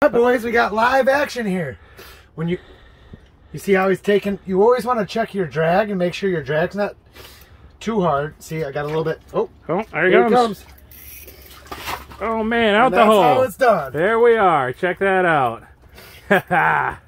All right, boys, we got live action here. When you see how he's taking, you always want to check your drag and make sure your drag's not too hard. See, I got a little bit. Oh, there he comes. Oh man, out the hole. That's how it's done. There we are. Check that out.